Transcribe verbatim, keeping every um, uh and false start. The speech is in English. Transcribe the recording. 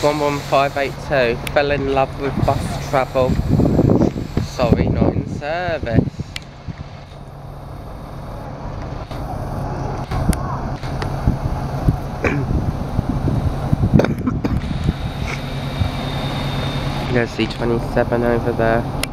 one one five eight two. Fell in love with bus travel. Sorry, not in service. There's C twenty-seven over there.